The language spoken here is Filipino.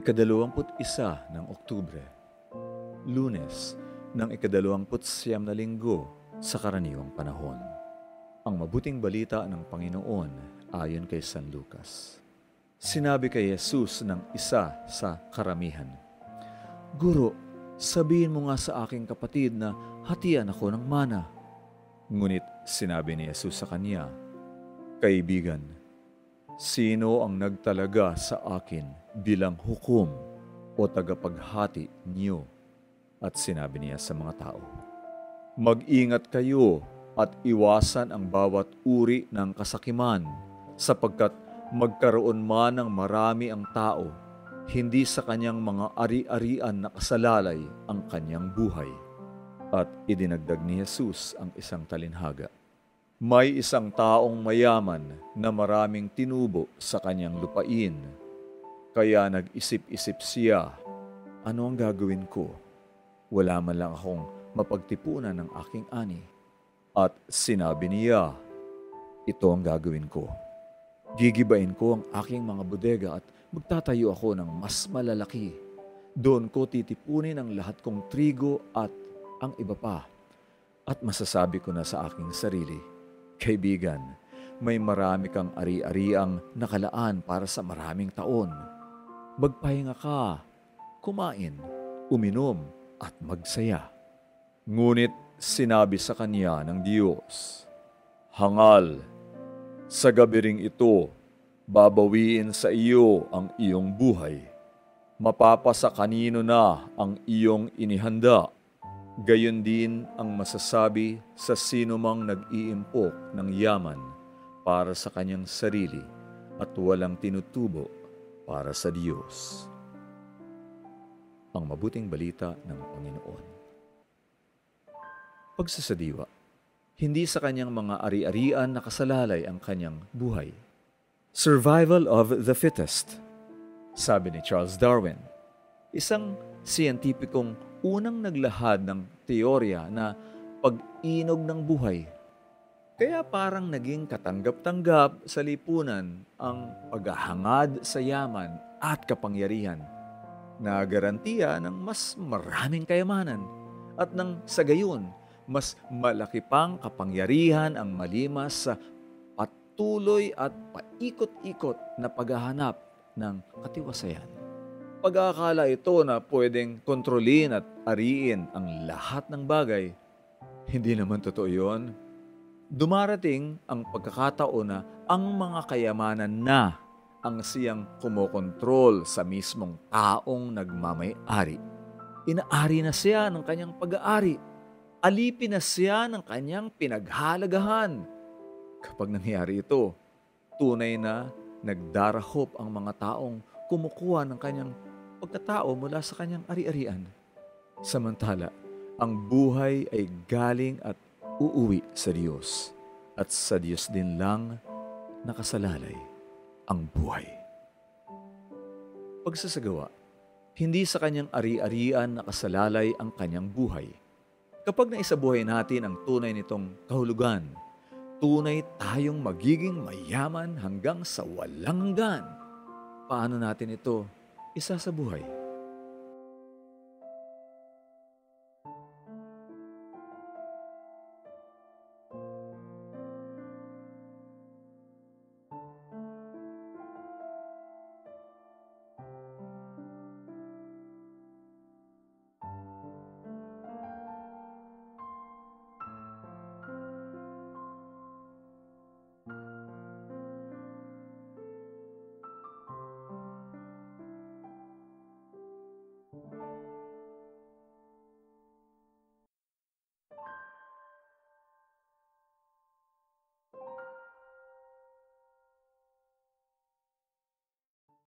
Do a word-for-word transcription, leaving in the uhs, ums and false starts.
Ikadalawamput isa ng Oktubre, Lunes ng ikadalawamput siyam na linggo sa karaniwang panahon. Ang mabuting balita ng Panginoon ayon kay San Lucas. Sinabi kay Jesus ng isa sa karamihan, "Guro, sabihin mo nga sa aking kapatid na hatian ako ng mana." Ngunit sinabi ni Jesus sa kanya, "Kaibigan, sino ang nagtalaga sa akin bilang hukom o tagapaghati niyo?" At sinabi niya sa mga tao, "Mag-ingat kayo at iwasan ang bawat uri ng kasakiman, sapagkat magkaroon man ng marami ang tao, hindi sa kanyang mga ari-arian na kasalalay ang kanyang buhay." At idinagdag ni Jesus ang isang talinhaga. May isang taong mayaman na maraming tinubo sa kanyang lupain. Kaya nag-isip-isip siya, "Ano ang gagawin ko? Wala man lang akong mapagtipunan ng aking ani." At sinabi niya, "Ito ang gagawin ko. Gigibain ko ang aking mga bodega at magtatayo ako ng mas malalaki. Doon ko titipunin ang lahat kong trigo at ang iba pa. At masasabi ko na sa aking sarili, kaibigan, may marami kang ari-ariang nakalaan para sa maraming taon. Magpahinga ka, kumain, uminom, at magsaya." Ngunit sinabi sa kanya ng Diyos, "Hangal, sa gabi ring ito, babawiin sa iyo ang iyong buhay. Mapapasa kanino na ang iyong inihanda? Gayon din ang masasabi sa sino mang nag-iimpok ng yaman para sa kanyang sarili at walang tinutubo para sa Diyos." Ang mabuting balita ng Panginoon. Pagsasadiwa, hindi sa kanyang mga ari-arian nakasalalay ang kanyang buhay. Survival of the fittest, sabi ni Charles Darwin, isang siyentipikong unang naglahad ng teorya na pag-inog ng buhay. Kaya parang naging katanggap-tanggap sa lipunan ang paghahangad sa yaman at kapangyarihan na garantiya ng mas maraming kayamanan at nang sa gayon, mas malaki pang kapangyarihan ang malimas sa patuloy at paikot-ikot na paghahanap ng katiwasayan. Pag-aakala ito na pwedeng kontrolin at ariin ang lahat ng bagay, hindi naman totoo yun. Dumarating ang pagkakataon na ang mga kayamanan na ang siyang kumokontrol sa mismong taong nagmamay-ari. Inaari na siya ng kanyang pag-aari. Alipin na siya ng kanyang pinaghalagahan. Kapag nangyari ito, tunay na nagdarahop ang mga taong kumukuha ng kanyang pagkatao mula sa kanyang ari-arian. Samantala, ang buhay ay galing at uuwi sa Diyos. At sa Diyos din lang nakasalalay ang buhay. Pagsasagawa, hindi sa kanyang ari-arian nakasalalay ang kanyang buhay. Kapag naisabuhay natin ang tunay nitong kahulugan, tunay tayong magiging mayaman hanggang sa walang hanggan. Paano natin ito isasabuhay?